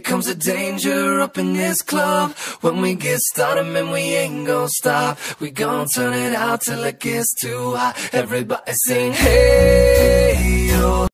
comes the danger up in this club. When we get started, man, we ain't gon' stop. We gon' turn it out till it gets too hot. Everybody sing, hey.